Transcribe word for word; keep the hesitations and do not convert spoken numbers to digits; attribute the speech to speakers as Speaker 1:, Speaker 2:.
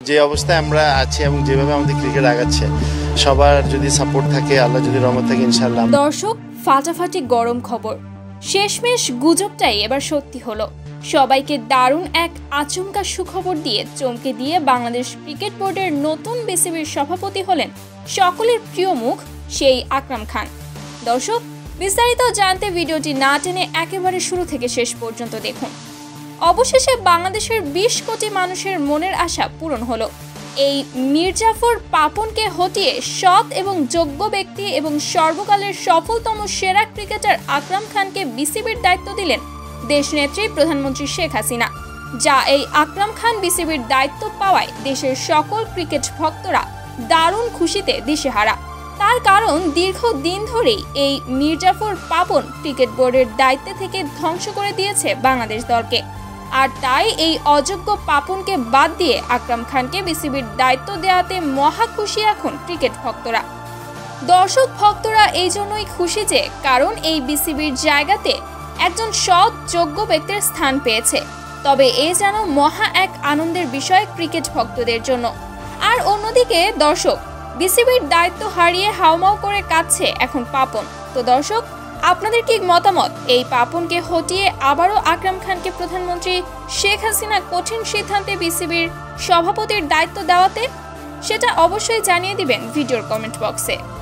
Speaker 1: যে অবস্থায় আমরা আছি এবং যেভাবে আমাদের ক্রিকেট আগাচ্ছে, সবার যদি সাপোর্ট থাকে, আল্লাহ যদি রহমত থাকে, ইনশাআল্লাহ।
Speaker 2: দর্শক, ফাটাফাটি গরম খবর, শেষমেশ গুজবটাই এবার সত্যি হলো। সবাইকে দারুণ এক আচমকা সুখবর দিয়ে চমকে দিয়ে বাংলাদেশ ক্রিকেট বোর্ডের নতুন বিসিবির সভাপতি হলেন সকলের প্রিয় মুখ সেই আকরাম খান। দর্শক, বিস্তারিত জানতে ভিডিওটি না টেনে একেবারে শুরু থেকে শেষ পর্যন্ত দেখুন। অবশেষে বাংলাদেশের বিশ কোটি মানুষের মনের আশা পূরণ হলো। এই মির্জাফর পাপনকে হটিয়ে সৎ এবং যোগ্য ব্যক্তি এবং সর্বকালের সফলতম সেরা ক্রিকেটার আকরাম খানকে বিসিবির দায়িত্ব দিলেন দেশনেত্রী প্রধানমন্ত্রী শেখ হাসিনা। যা এই আকরাম খান বিসিবির দায়িত্ব পাওয়ায় দেশের সকল ক্রিকেট ভক্তরা দারুণ খুশিতে দিশেহারা। তার কারণ, দীর্ঘদিন ধরেই এই মির্জাফর পাপন ক্রিকেট বোর্ডের দায়িত্বে থেকে ধ্বংস করে দিয়েছে বাংলাদেশ দলকে। আর তাই এই অযোগ্য পাপনকে বাদ দিয়ে আকরাম খানকে বিসিবির দায়িত্ব দেওয়াতে মহা খুশি এখন ক্রিকেট ভক্তরা। দর্শক ভক্তরা এই জন্যই খুশি যে কারণ এই বিসিবির জায়গাতে একজন সৎ যোগ্য ব্যক্তির স্থান পেয়েছে। তবে এ যেন মহা এক আনন্দের বিষয় ক্রিকেট ভক্তদের জন্য। আর অন্যদিকে দর্শক, বিসিবির দায়িত্ব হারিয়ে হাউমাউ করে কাঁদছে এখন পাপন। তো দর্শক, আপনাদের কি মতামত এই পাপনকে হটিয়ে আবারও আকরাম খানকে প্রধানমন্ত্রী শেখ হাসিনা কঠিন সিদ্ধান্তে বিসিবির সভাপতির দায়িত্ব দেওয়াতে? সেটা অবশ্যই জানিয়ে দিবেন ভিডিওর কমেন্ট বক্সে।